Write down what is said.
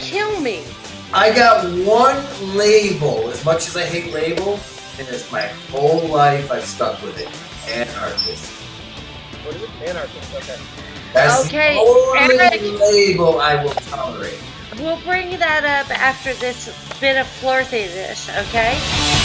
kill me. I got one label. As much as I hate label, and it's my whole life I've stuck with it. Anarchist. What is it? Anarchist, okay. That's Okay, the only Eric. label I will tolerate. We'll bring that up after this bit of flirtiness, okay?